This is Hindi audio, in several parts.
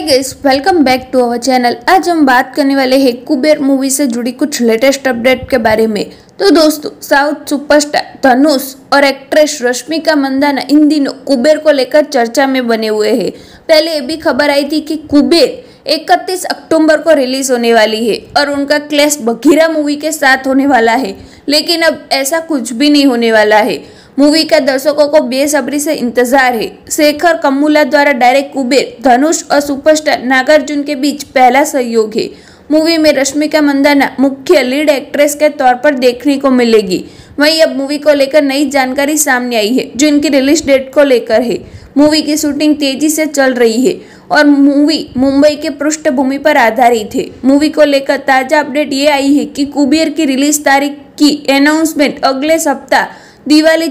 Guys, welcome back to our channel. आज हम बात करने वाले हैं कुबेर मूवी से जुड़ी कुछ लेटेस्ट अपडेट के बारे में। तो दोस्तों, साउथ सुपरस्टार धनुष और एक्ट्रेस रश्मिका मंदाना इन दिनों कुबेर को लेकर चर्चा में बने हुए हैं। पहले ये भी खबर आई थी कि कुबेर 31 अक्टूबर को रिलीज होने वाली है और उनका क्लैश बघीरा मूवी के साथ होने वाला है, लेकिन अब ऐसा कुछ भी नहीं होने वाला है। मूवी का दर्शकों को बेसब्री से इंतजार है। शेखर कम्मुला द्वारा डायरेक्ट कुबेर धनुष और सुपरस्टार नागार्जुन के बीच पहला सहयोग है। मूवी में रश्मिका मंदाना मुख्य लीड एक्ट्रेस के तौर पर देखने को मिलेगी। वहीं अब मूवी को लेकर नई जानकारी सामने आई है, जो इनकी रिलीज डेट को लेकर है। मूवी की शूटिंग तेजी से चल रही है और मूवी मुंबई के पृष्ठभूमि पर आधारित है। मूवी को लेकर ताजा अपडेट ये आई है कि कुबेर की रिलीज तारीख की अनाउंसमेंट अगले सप्ताह दिवाली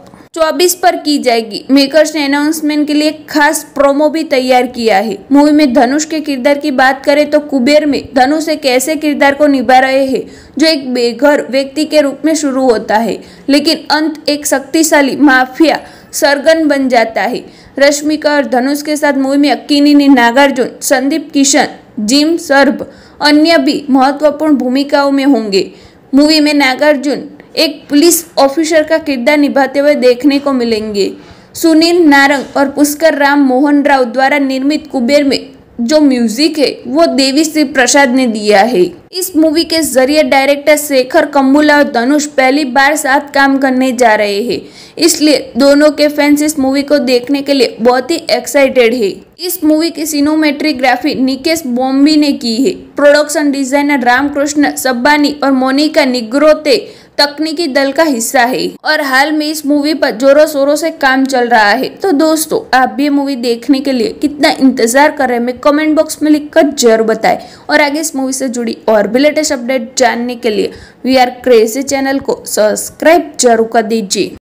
24 पर की जाएगी। मेकर्स ने अनाउंसमेंट के लिए खास प्रोमो भी तैयार किया है। मूवी में धनुष के किरदार की बात करें तो कुबेर में धनुष एक ऐसे किरदार को निभा रहे हैं जो एक बेघर व्यक्ति के रूप में शुरू होता है, लेकिन अंत एक शक्तिशाली माफिया सरगन बन जाता है। रश्मिका और धनुष के साथ मूवी में अक्किनेनी, नागार्जुन, संदीप किशन, जिम सर्ब अन्य भी महत्वपूर्ण भूमिकाओं में होंगे। मूवी में नागार्जुन एक पुलिस ऑफिसर का किरदार निभाते हुए देखने को मिलेंगे। सुनील नारंग और पुष्कर राम मोहन राव द्वारा निर्मित कुबेर में जो म्यूजिक है वो देवी श्री प्रसाद ने दिया है। इस मूवी के जरिए डायरेक्टर शेखर कम्मुला और धनुष पहली बार साथ काम करने जा रहे हैं, इसलिए दोनों के फैंस इस मूवी को देखने के लिए बहुत ही एक्साइटेड है। इस मूवी की सिनेमेटोग्राफी निकेश बॉम्बी ने की है। प्रोडक्शन डिजाइनर रामकृष्ण सब्बानी और मोनिका निग्रोते तकनीकी दल का हिस्सा है और हाल में इस मूवी पर जोरों शोरों से काम चल रहा है। तो दोस्तों, आप भी ये मूवी देखने के लिए कितना इंतजार कर रहे हैं, मैं कमेंट बॉक्स में लिखकर जरूर बताएं। और आगे इस मूवी से जुड़ी और भी लेटेस्ट अपडेट जानने के लिए वी आर क्रेजी चैनल को सब्सक्राइब जरूर कर दीजिए।